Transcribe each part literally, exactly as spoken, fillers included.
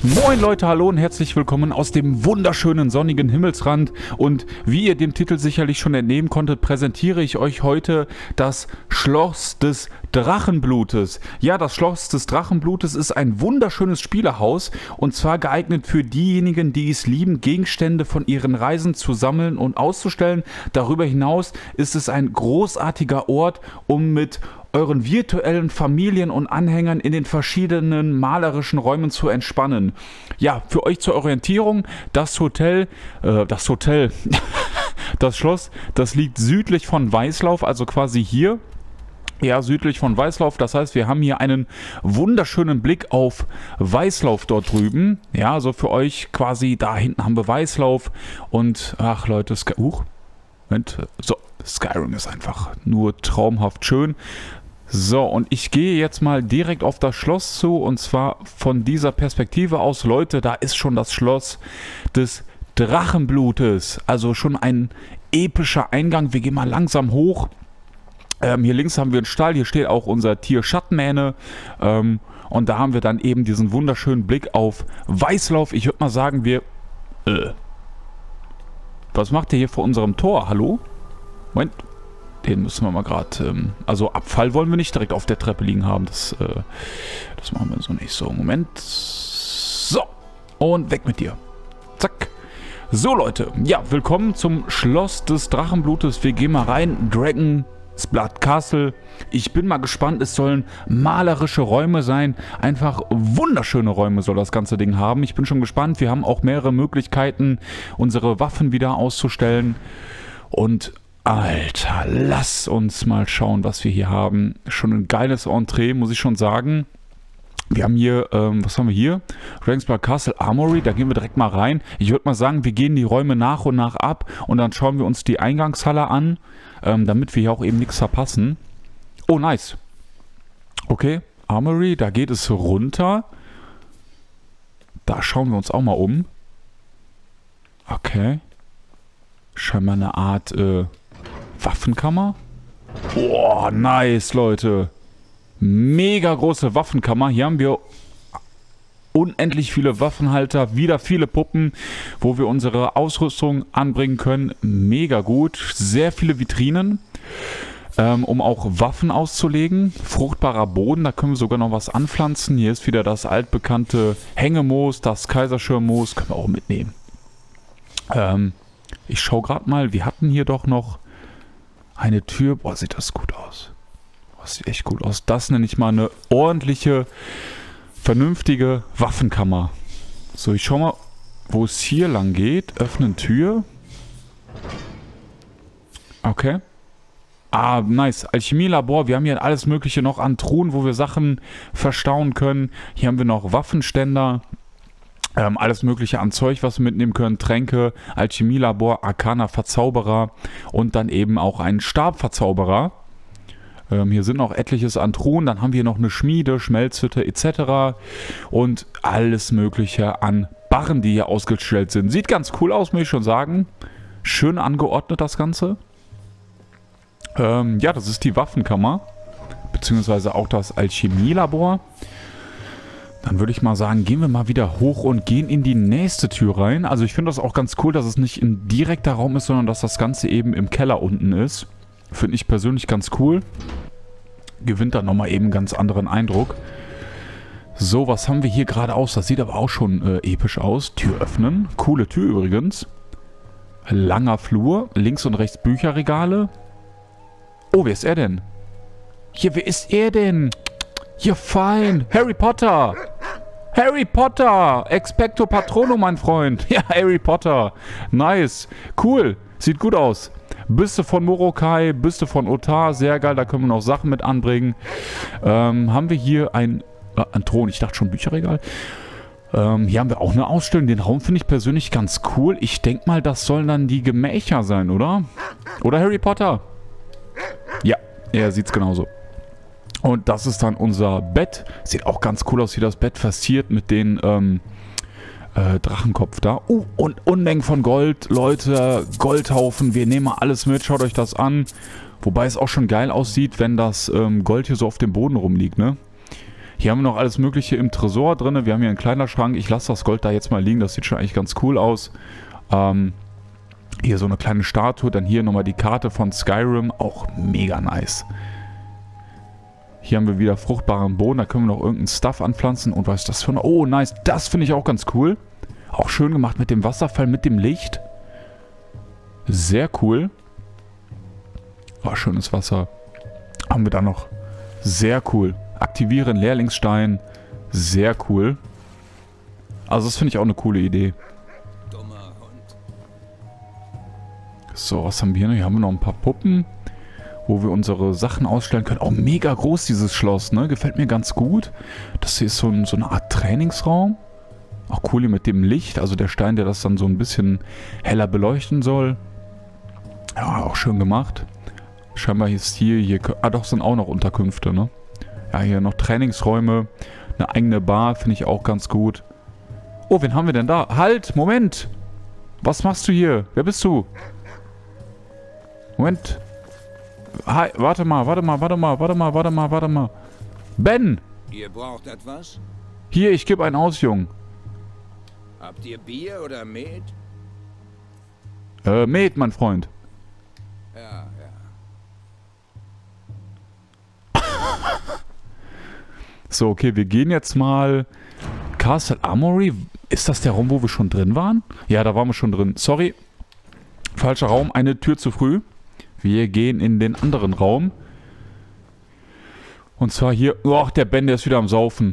Moin Leute, hallo und herzlich willkommen aus dem wunderschönen sonnigen Himmelsrand. Und wie ihr dem Titel sicherlich schon entnehmen konntet, präsentiere ich euch heute das Schloss des Drachenblutes. Ja, das Schloss des Drachenblutes ist ein wunderschönes Spielehaus und zwar geeignet für diejenigen, die es lieben, Gegenstände von ihren Reisen zu sammeln und auszustellen. Darüber hinaus ist es ein großartiger Ort, um mit euren virtuellen Familien und Anhängern in den verschiedenen malerischen Räumen zu entspannen. Ja, für euch zur Orientierung, das Hotel, äh, das Hotel, das Schloss, das liegt südlich von Weißlauf, also quasi hier. Ja, südlich von Weißlauf, das heißt, wir haben hier einen wunderschönen Blick auf Weißlauf dort drüben. Ja, also für euch quasi, da hinten haben wir Weißlauf und, ach Leute, Sky uh, Moment, so, Skyrim ist einfach nur traumhaft schön. So, und ich gehe jetzt mal direkt auf das Schloss zu und zwar von dieser Perspektive aus. Leute, da ist schon das Schloss des Drachenblutes, also schon ein epischer Eingang. Wir gehen mal langsam hoch. Ähm, hier links haben wir einen Stall, hier steht auch unser Tier Schattenmähne ähm, und da haben wir dann eben diesen wunderschönen Blick auf Weißlauf. Ich würde mal sagen, wir... Äh, was macht ihr hier vor unserem Tor? Hallo? Moment. Den müssen wir mal gerade, ähm, also Abfall wollen wir nicht direkt auf der Treppe liegen haben. Das, äh, das machen wir so nicht. So, Moment. So. Und weg mit dir. Zack. So, Leute. Ja, willkommen zum Schloss des Drachenblutes. Wir gehen mal rein. Dragon's Blood Castle. Ich bin mal gespannt. Es sollen malerische Räume sein. Einfach wunderschöne Räume soll das ganze Ding haben. Ich bin schon gespannt. Wir haben auch mehrere Möglichkeiten, unsere Waffen wieder auszustellen. Und Alter, lass uns mal schauen, was wir hier haben. Schon ein geiles Entree, muss ich schon sagen. Wir haben hier, ähm, was haben wir hier? Dragon's Blood Castle Armory, da gehen wir direkt mal rein. Ich würde mal sagen, wir gehen die Räume nach und nach ab und dann schauen wir uns die Eingangshalle an, ähm, damit wir hier auch eben nichts verpassen. Oh, nice. Okay, Armory, da geht es runter. Da schauen wir uns auch mal um. Okay. Scheinbar eine Art, äh, Waffenkammer? Boah, nice, Leute. Mega große Waffenkammer. Hier haben wir unendlich viele Waffenhalter, wieder viele Puppen, wo wir unsere Ausrüstung anbringen können. Mega gut. Sehr viele Vitrinen, ähm, um auch Waffen auszulegen. Fruchtbarer Boden, da können wir sogar noch was anpflanzen. Hier ist wieder das altbekannte Hängemoos, das Kaiserschirmmoos. Können wir auch mitnehmen. Ähm, ich schaue gerade mal, wir hatten hier doch noch eine Tür. Boah, sieht das gut aus. Boah, sieht echt gut aus. Das nenne ich mal eine ordentliche, vernünftige Waffenkammer. So, ich schau mal, wo es hier lang geht. Öffnen Tür. Okay. Ah, nice. Alchemielabor. Wir haben hier alles Mögliche noch an Truhen, wo wir Sachen verstauen können. Hier haben wir noch Waffenständer. Ähm, alles Mögliche an Zeug, was wir mitnehmen können. Tränke, Alchemielabor, Arcana Verzauberer und dann eben auch einen Stabverzauberer. Ähm, hier sind noch etliches an Truhen. Dann haben wir noch eine Schmiede, Schmelzhütte et cetera. Und alles Mögliche an Barren, die hier ausgestellt sind. Sieht ganz cool aus, muss ich schon sagen. Schön angeordnet das Ganze. Ähm, ja, das ist die Waffenkammer. Beziehungsweise auch das Alchemielabor. Dann würde ich mal sagen, gehen wir mal wieder hoch und gehen in die nächste Tür rein. Also ich finde das auch ganz cool, dass es nicht ein direkter Raum ist, sondern dass das Ganze eben im Keller unten ist. Finde ich persönlich ganz cool. Gewinnt dann nochmal eben einen ganz anderen Eindruck. So, was haben wir hier geradeaus? Das sieht aber auch schon äh, episch aus. Tür öffnen. Coole Tür übrigens. Langer Flur. Links und rechts Bücherregale. Oh, wer ist er denn? Hier, wer ist er denn? Ja, fein. Harry Potter. Harry Potter. Expecto Patronum, mein Freund. Ja, Harry Potter. Nice. Cool. Sieht gut aus. Büste von Morokai, Büste von Otar. Sehr geil. Da können wir noch Sachen mit anbringen. Ähm, haben wir hier ein, äh, ein Thron. Ich dachte schon Bücherregal. Ähm, hier haben wir auch eine Ausstellung. Den Raum finde ich persönlich ganz cool. Ich denke mal, das sollen dann die Gemächer sein, oder? Oder Harry Potter? Ja, er sieht es genauso. Und das ist dann unser Bett. Sieht auch ganz cool aus, wie das Bett verziert mit den ähm, äh, Drachenkopf da. Uh, und Unmengen von Gold. Leute, Goldhaufen. Wir nehmen mal alles mit. Schaut euch das an. Wobei es auch schon geil aussieht, wenn das ähm, Gold hier so auf dem Boden rumliegt, ne? Hier haben wir noch alles mögliche im Tresor drin. Wir haben hier einen kleinen Schrank. Ich lasse das Gold da jetzt mal liegen. Das sieht schon eigentlich ganz cool aus. Ähm, hier so eine kleine Statue. Dann hier nochmal die Karte von Skyrim. Auch mega nice. Hier haben wir wieder fruchtbaren Boden. Da können wir noch irgendeinen Stuff anpflanzen. Und was ist das für eine... Oh, nice. Das finde ich auch ganz cool. Auch schön gemacht mit dem Wasserfall, mit dem Licht. Sehr cool. Oh, schönes Wasser. Haben wir da noch. Sehr cool. Aktivieren Lehrlingsstein. Sehr cool. Also das finde ich auch eine coole Idee. So, was haben wir hier noch? Hier haben wir noch ein paar Puppen, wo wir unsere Sachen ausstellen können. Auch mega groß dieses Schloss, ne? Gefällt mir ganz gut. Das hier ist so, ein, so eine Art Trainingsraum. Auch cool hier mit dem Licht. Also der Stein, der das dann so ein bisschen heller beleuchten soll. Ja, auch schön gemacht. Scheinbar ist hier, hier... Ah doch, sind auch noch Unterkünfte, ne? Ja, hier noch Trainingsräume. Eine eigene Bar finde ich auch ganz gut. Oh, wen haben wir denn da? Halt, Moment! Was machst du hier? Wer bist du? Moment. Hi, warte mal, warte mal, warte mal, warte mal, warte mal, warte mal. Ben! Ihr braucht etwas? Hier, ich gebe einen aus, Jung. Habt ihr Bier oder Met? Äh, Met, mein Freund. Ja, ja. So, okay, wir gehen jetzt mal... Castle Armory. Ist das der Raum, wo wir schon drin waren? Ja, da waren wir schon drin. Sorry. Falscher Raum, eine Tür zu früh. Wir gehen in den anderen Raum. Und zwar hier... Oh, der Ben, der ist wieder am Saufen.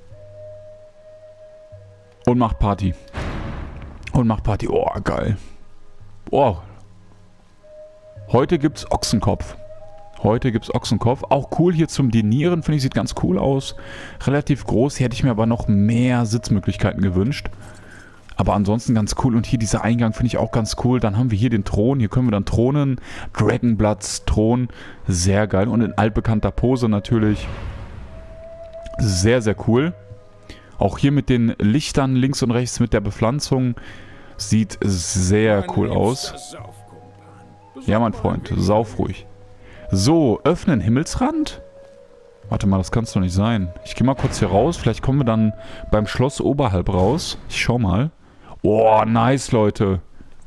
Und macht Party. Und macht Party. Oh, geil. Oh. Heute gibt's Ochsenkopf. Heute gibt's Ochsenkopf. Auch cool hier zum Dinieren, finde ich, sieht ganz cool aus. Relativ groß. Hier hätte ich mir aber noch mehr Sitzmöglichkeiten gewünscht. Aber ansonsten ganz cool. Und hier dieser Eingang finde ich auch ganz cool. Dann haben wir hier den Thron. Hier können wir dann thronen. Dragonbloods Thron. Sehr geil. Und in altbekannter Pose natürlich. Sehr, sehr cool. Auch hier mit den Lichtern links und rechts mit der Bepflanzung. Sieht sehr cool aus. Ja, mein Freund. Sauf ruhig. So, öffnen Himmelsrand? Warte mal, das kann es doch nicht sein. Ich gehe mal kurz hier raus. Vielleicht kommen wir dann beim Schloss oberhalb raus. Ich schau mal. Oh, nice, Leute.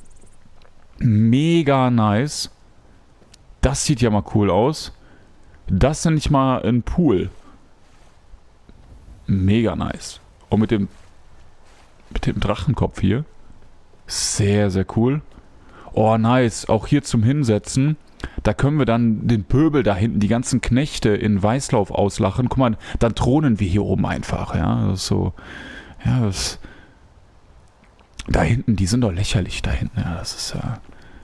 Mega nice. Das sieht ja mal cool aus. Das nenne ich mal ein Pool. Mega nice. Und mit dem mit dem Drachenkopf hier. Sehr, sehr cool. Oh, nice. Auch hier zum Hinsetzen. Da können wir dann den Pöbel da hinten, die ganzen Knechte in Weißlauf auslachen. Guck mal, dann thronen wir hier oben einfach, ja. Das ist so, ja, das... Da hinten, die sind doch lächerlich da hinten, ja. Das ist ja...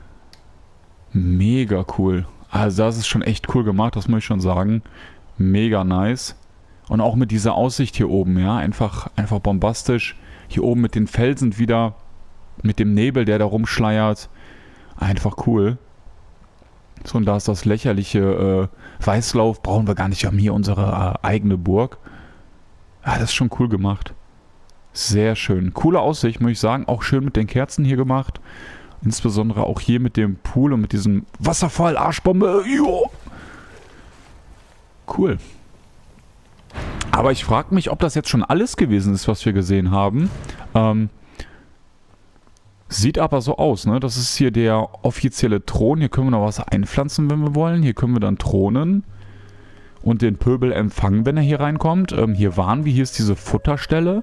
Mega cool. Also das ist schon echt cool gemacht, das muss ich schon sagen. Mega nice. Und auch mit dieser Aussicht hier oben, ja. Einfach, einfach bombastisch. Hier oben mit den Felsen wieder, mit dem Nebel, der da rumschleiert. Einfach cool. So, und da ist das lächerliche äh, Weißlauf. Brauchen wir gar nicht. Wir haben hier unsere äh, eigene Burg. Ja, das ist schon cool gemacht. Sehr schön. Coole Aussicht, muss ich sagen. Auch schön mit den Kerzen hier gemacht. Insbesondere auch hier mit dem Pool und mit diesem Wasserfall, Arschbombe. Jo. Cool. Aber ich frage mich, ob das jetzt schon alles gewesen ist, was wir gesehen haben. Ähm... Sieht aber so aus, ne? Das ist hier der offizielle Thron. Hier können wir noch was einpflanzen, wenn wir wollen. Hier können wir dann thronen und den Pöbel empfangen, wenn er hier reinkommt. Ähm, hier waren wir. Hier ist diese Futterstelle.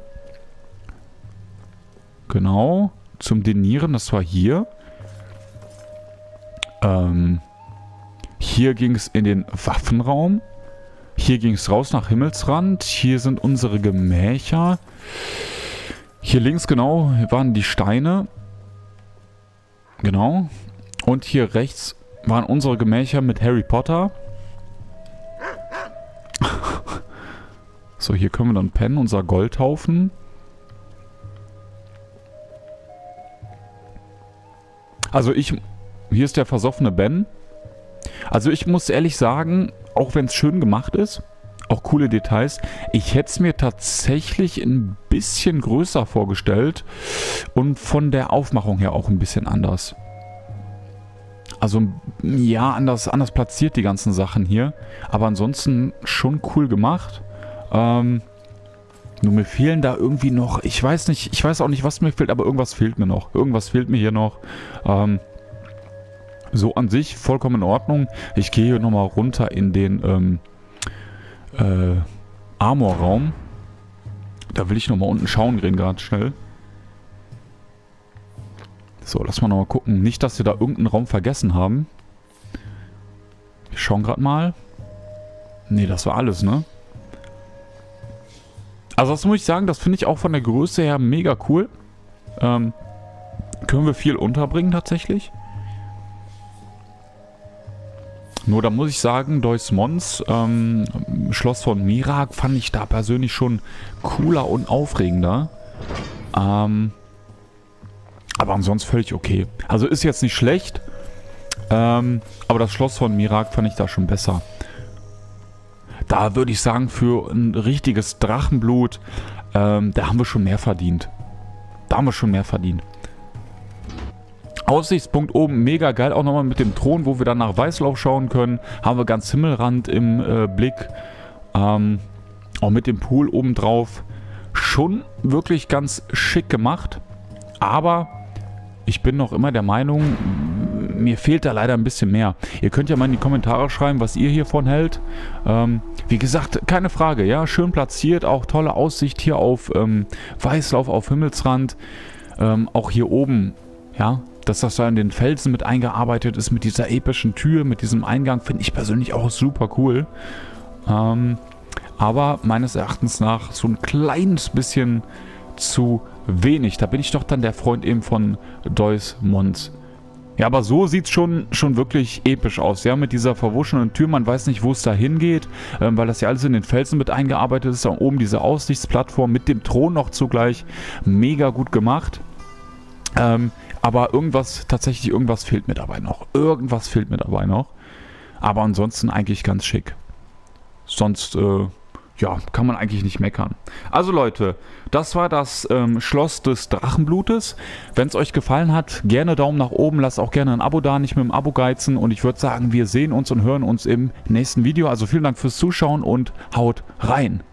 Genau. Zum Dinieren. Das war hier. Ähm, hier ging es in den Waffenraum. Hier ging es raus nach Himmelsrand. Hier sind unsere Gemächer. Hier links, genau, waren die Steine. Genau. Und hier rechts waren unsere Gemächer mit Harry Potter. So, hier können wir dann pennen, unser Goldhaufen. Also ich... Hier ist der versoffene Ben. Also ich muss ehrlich sagen, auch wenn es schön gemacht ist, auch coole Details, ich hätte es mir tatsächlich ein bisschen größer vorgestellt und von der Aufmachung her auch ein bisschen anders. Also ja, anders, anders platziert die ganzen Sachen hier, aber ansonsten schon cool gemacht. Ähm, Nur mir fehlen da irgendwie noch, ich weiß nicht, ich weiß auch nicht, was mir fehlt, aber irgendwas fehlt mir noch. Irgendwas fehlt mir hier noch. Ähm, so an sich vollkommen in Ordnung. Ich gehe hier nochmal runter in den ähm, äh, Armor-Raum. Da will ich nochmal unten schauen gehen, gerade schnell. So, lass mal nochmal gucken. Nicht, dass wir da irgendeinen Raum vergessen haben. Wir schauen gerade mal. Nee, das war alles, ne? Also das muss ich sagen, das finde ich auch von der Größe her mega cool. Ähm, können wir viel unterbringen tatsächlich. Nur da muss ich sagen, Deus Mons, ähm, Schloss von Mirak, fand ich da persönlich schon cooler und aufregender. Ähm, aber ansonsten völlig okay. Also ist jetzt nicht schlecht, ähm, aber das Schloss von Mirak fand ich da schon besser. Da würde ich sagen, für ein richtiges Drachenblut, ähm, da haben wir schon mehr verdient. Da haben wir schon mehr verdient. Aussichtspunkt oben, mega geil. Auch nochmal mit dem Thron, wo wir dann nach Weißlauf schauen können. Haben wir ganz Himmelrand im äh, Blick. Ähm, auch mit dem Pool oben drauf. Schon wirklich ganz schick gemacht. Aber ich bin noch immer der Meinung, mir fehlt da leider ein bisschen mehr. Ihr könnt ja mal in die Kommentare schreiben, was ihr hiervon hält. Ähm, wie gesagt, keine Frage, ja, schön platziert, auch tolle Aussicht hier auf ähm, Weißlauf, auf Himmelsrand. Ähm, auch hier oben, ja, dass das da in den Felsen mit eingearbeitet ist, mit dieser epischen Tür, mit diesem Eingang, finde ich persönlich auch super cool. Ähm, aber meines Erachtens nach so ein kleines bisschen zu wenig. Da bin ich doch dann der Freund eben von Deus Mons. Ja, aber so sieht es schon, schon wirklich episch aus, ja, mit dieser verwuschelnden Tür, man weiß nicht, wo es da hingeht, ähm, weil das ja alles in den Felsen mit eingearbeitet ist, da oben diese Aussichtsplattform mit dem Thron noch zugleich, mega gut gemacht, ähm, aber irgendwas, tatsächlich irgendwas fehlt mir dabei noch, irgendwas fehlt mir dabei noch, aber ansonsten eigentlich ganz schick, sonst, äh, ja, kann man eigentlich nicht meckern. Also Leute, das war das ähm, Schloss des Drachenblutes. Wenn es euch gefallen hat, gerne Daumen nach oben, lasst auch gerne ein Abo da, nicht mit dem Abo geizen. Und ich würde sagen, wir sehen uns und hören uns im nächsten Video. Also vielen Dank fürs Zuschauen und haut rein.